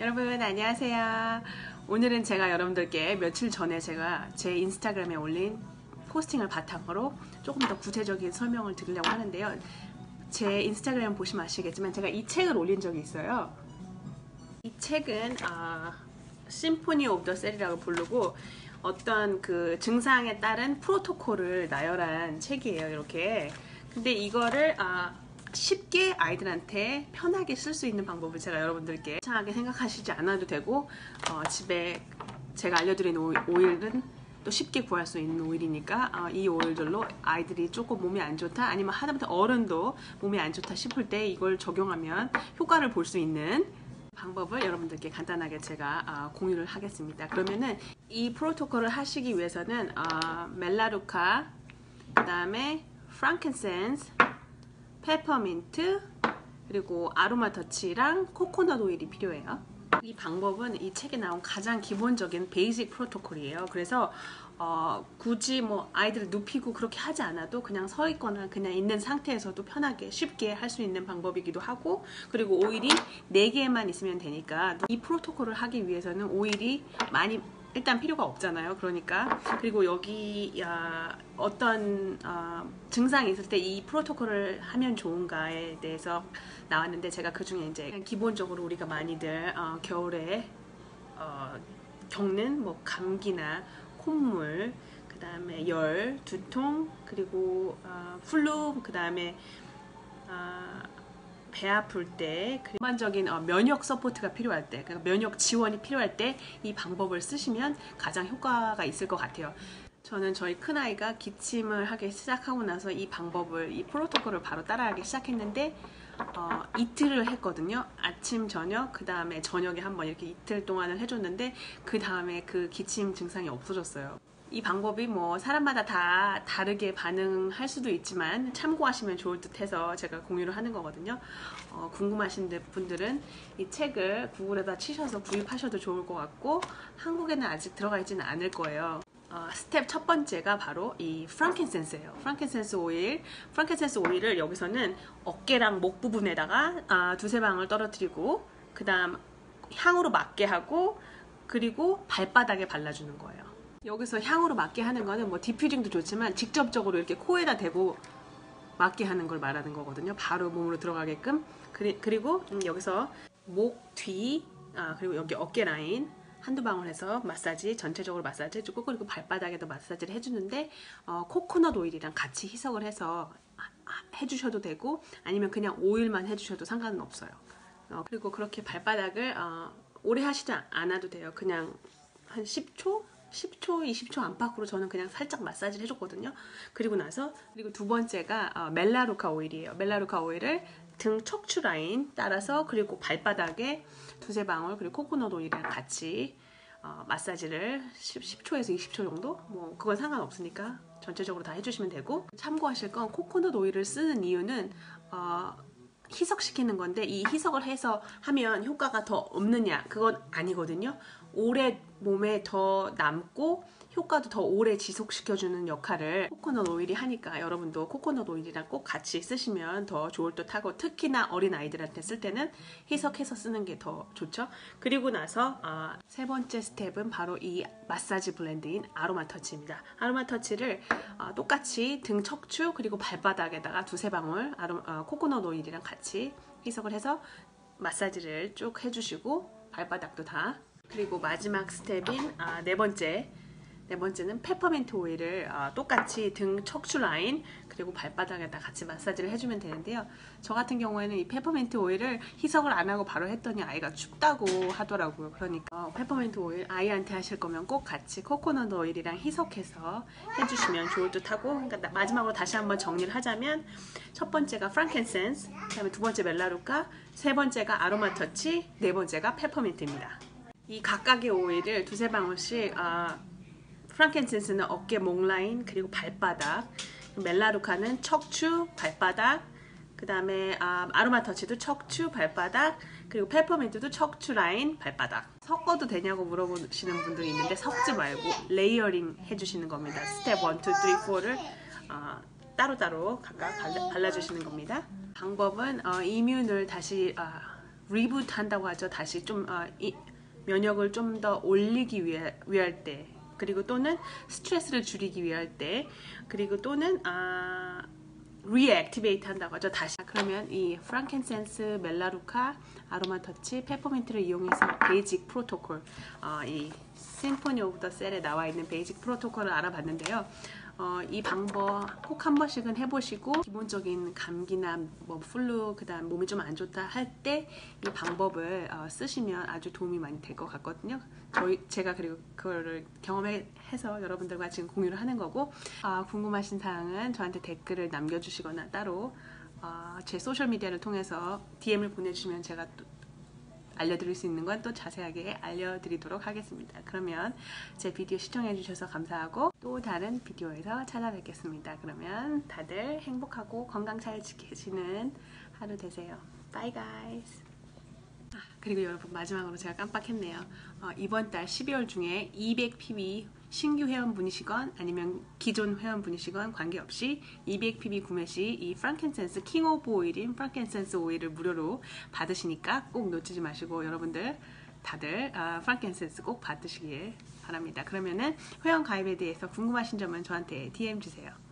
여러분 안녕하세요. 오늘은 제가 여러분들께 며칠 전에 제가 제 인스타그램에 올린 포스팅을 바탕으로 조금 더 구체적인 설명을 드리려고 하는데요. 제 인스타그램 보시면 아시겠지만 제가 이 책을 올린 적이 있어요. 이 책은 심포니 오브 더 셀이라고 부르고 어떤 그 증상에 따른 프로토콜을 나열한 책이에요. 이렇게. 근데 이거를 쉽게 아이들한테 편하게 쓸 수 있는 방법을 제가 여러분들께 이상하게 생각하시지 않아도 되고 집에 제가 알려드린 오일은 또 쉽게 구할 수 있는 오일이니까 이 오일들로 아이들이 조금 몸이 안 좋다 아니면 하다못해 어른도 몸이 안 좋다 싶을 때 이걸 적용하면 효과를 볼 수 있는 방법을 여러분들께 간단하게 제가 공유를 하겠습니다. 그러면은 이 프로토콜을 하시기 위해서는 멜라루카, 그 다음에 프랑킨센스, 페퍼민트, 그리고 아로마 터치랑 코코넛 오일이 필요해요. 이 방법은 이 책에 나온 가장 기본적인 베이직 프로토콜이에요. 그래서 굳이 뭐 아이들을 눕히고 그렇게 하지 않아도 그냥 서 있거나 그냥 있는 상태에서도 편하게 쉽게 할 수 있는 방법이기도 하고, 그리고 오일이 4개만 있으면 되니까 이 프로토콜을 하기 위해서는 오일이 많이 일단 필요가 없잖아요. 그러니까 그리고 여기 어떤 증상이 있을 때 이 프로토콜을 하면 좋은가에 대해서 나왔는데, 제가 그 중에 이제 그냥 기본적으로 우리가 많이들 겨울에 겪는 뭐 감기나 콧물, 그 다음에 열, 두통, 그리고 플루, 그 다음에 배 아플 때, 일반적인 면역 서포트가 필요할 때, 그러니까 면역 지원이 필요할 때 이 방법을 쓰시면 가장 효과가 있을 것 같아요. 저는 저희 큰아이가 기침을 하기 시작하고 나서 이 방법을, 이 프로토콜을 바로 따라하기 시작했는데 이틀을 했거든요. 아침, 저녁, 그 다음에 저녁에 한번 이렇게 이틀 동안을 해줬는데 그 다음에 그 기침 증상이 없어졌어요. 이 방법이 뭐 사람마다 다 다르게 반응할 수도 있지만 참고하시면 좋을 듯 해서 제가 공유를 하는 거거든요. 궁금하신 분들은 이 책을 구글에다 치셔서 구입하셔도 좋을 것 같고, 한국에는 아직 들어가 있지는 않을 거예요. 스텝 첫 번째가 바로 이 프랑킨센스예요. 프랑킨센스 오일. 프랑킨센스 오일을 여기서는 어깨랑 목 부분에다가 두세 방울 떨어뜨리고, 그 다음 향으로 맡게 하고, 그리고 발바닥에 발라주는 거예요. 여기서 향으로 맡게 하는 거는 뭐 디퓨징도 좋지만 직접적으로 이렇게 코에다 대고 맡게 하는 걸 말하는 거거든요. 바로 몸으로 들어가게끔. 그리고 여기서 목 뒤, 그리고 여기 어깨 라인 한두 방울 해서 마사지, 전체적으로 마사지 해주고, 그리고 발바닥에도 마사지를 해주는데 코코넛 오일이랑 같이 희석을 해서 해주셔도 되고, 아니면 그냥 오일만 해주셔도 상관은 없어요. 그리고 그렇게 발바닥을 오래 하시지 않아도 돼요. 그냥 한 10초? 10초, 20초 안팎으로 저는 그냥 살짝 마사지를 해줬거든요. 그리고 나서, 그리고 두 번째가 멜라루카 오일이에요. 멜라루카 오일을 등 척추 라인 따라서, 그리고 발바닥에 두세 방울, 그리고 코코넛 오일이랑 같이 마사지를 10초에서 20초 정도? 뭐 그건 상관없으니까 전체적으로 다 해주시면 되고, 참고하실 건 코코넛 오일을 쓰는 이유는 희석시키는 건데, 이 희석을 해서 하면 효과가 더 없느냐, 그건 아니거든요. 오래 몸에 더 남고 효과도 더 오래 지속시켜주는 역할을 코코넛 오일이 하니까 여러분도 코코넛 오일이랑 꼭 같이 쓰시면 더 좋을 듯 하고, 특히나 어린 아이들한테 쓸 때는 희석해서 쓰는 게 더 좋죠. 그리고 나서 세 번째 스텝은 바로 이 마사지 블렌드인 아로마 터치입니다. 아로마 터치를 똑같이 등 척추 그리고 발바닥에다가 두세 방울 코코넛 오일이랑 같이 희석을 해서 마사지를 쭉 해주시고, 발바닥도 다. 그리고 마지막 스텝인 네 번째는 페퍼민트 오일을 똑같이 등 척추 라인 그리고 발바닥에다 같이 마사지를 해주면 되는데요. 저 같은 경우에는 이 페퍼민트 오일을 희석을 안 하고 바로 했더니 아이가 춥다고 하더라고요. 그러니까 페퍼민트 오일 아이한테 하실 거면 꼭 같이 코코넛 오일이랑 희석해서 해주시면 좋을 듯 하고, 그러니까 마지막으로 다시 한번 정리를 하자면, 첫 번째가 프랑킨센스, 그 다음에 두 번째 멜라루카, 세 번째가 아로마 터치, 네 번째가 페퍼민트입니다. 이 각각의 오일을 두세 방울씩, 프랑킨센스는 어깨 목 라인 그리고 발바닥, 멜라루카는 척추, 발바닥, 그 다음에 아로마 터치도 척추, 발바닥, 그리고 페퍼민트도 척추 라인, 발바닥. 섞어도 되냐고 물어보시는 분들이 있는데 섞지 말고 레이어링 해주시는 겁니다. 스텝 1, 2, 3, 4를 따로따로 각각 발라주시는 겁니다. 방법은 이뮨을 다시 리부트 한다고 하죠. 다시 좀 이 면역을 좀 더 올리기 위할 때, 그리고 또는 스트레스를 줄이기 위할 때, 그리고 또는 리액티베이트 한다고 하죠. 다시. 그러면 이 프랑켄센스, 멜라루카, 아로마 터치, 페퍼민트를 이용해서 베이직 프로토콜, 이 심포니 오브 더 셀에 나와 있는 베이직 프로토콜을 알아봤는데요. 이 방법 꼭 한 번씩은 해보시고, 기본적인 감기나 뭐 플루, 그다음 몸이 좀 안 좋다 할 때 이 방법을 쓰시면 아주 도움이 많이 될 것 같거든요. 제가 그리고 그거를 경험해서 여러분들과 지금 공유를 하는 거고, 궁금하신 사항은 저한테 댓글을 남겨주시거나 따로 제 소셜미디어를 통해서 DM을 보내주시면 제가 또 알려드릴 수 있는 건 또 자세하게 알려드리도록 하겠습니다. 그러면 제 비디오 시청해주셔서 감사하고 또 다른 비디오에서 찾아뵙겠습니다. 그러면 다들 행복하고 건강 잘 지키시는 하루 되세요. Bye guys. 그리고 여러분, 마지막으로 제가 깜빡했네요. 이번 달 12월 중에 200pb 신규 회원분이시건 아니면 기존 회원분이시건 관계없이 200pb 구매 시 이 프랑켄센스 킹 오브 오일인 프랑켄센스 오일을 무료로 받으시니까 꼭 놓치지 마시고 여러분들 다들 프랑켄센스 꼭 받으시길 바랍니다. 그러면은 회원 가입에 대해서 궁금하신 점은 저한테 DM 주세요.